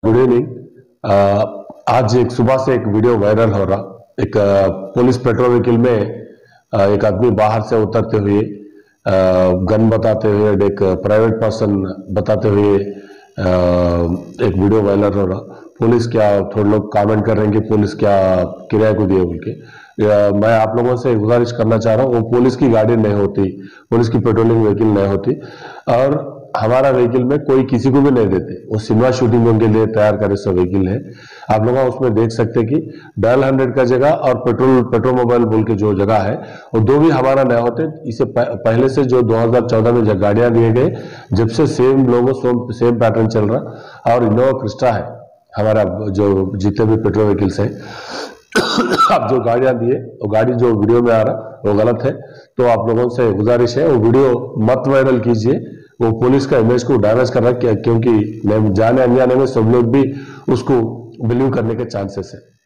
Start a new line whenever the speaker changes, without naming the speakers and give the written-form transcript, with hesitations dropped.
Good evening. आज एक सुबह से एक वीडियो वायरल हो रहा। एक पुलिस पेट्रोल व्हीकल में एक आदमी बाहर से उतरते हुए गन बताते हुए एक प्राइवेट पर्सन बताते हुए एक वीडियो वायरल हो रहा। पुलिस क्या, थोड़े लोग कमेंट कर रहे हैं कि पुलिस क्या किराए को दिए बोल के। मैं आप लोगों से गुजारिश करना चाह रहा हूँ, वो पुलिस की गाड़ी नहीं होती, पुलिस की पेट्रोलिंग व्हीकल नहीं होती, और हमारा व्हीकल में कोई किसी को भी नहीं देते। वो सिनेमा शूटिंग के लिए तैयार करे सब व्हीकल है। आप लोग उसमें देख सकते हैं कि डायल 100 का जगह और पेट्रोल मोबाइल बोल के जो जगह है वो दो भी हमारा नहीं होते। इसे पहले से जो 2014 में जब गाड़ियां दिए गए, जब से सेम लोगो सेम पैटर्न चल रहा। और इनोवा क्रिस्टा है हमारा, जो जितने भी पेट्रोल व्हीकल्स है। आप जो गाड़ियां दिए, वो गाड़ी जो वीडियो में आ रहा वो गलत है। तो आप लोगों से गुजारिश है, वो वीडियो मत वायरल कीजिए। वो पुलिस का इमेज को डैमेज कर रहा है, क्योंकि जाने अनजाने में सब लोग भी उसको बिलीव करने के चांसेस है।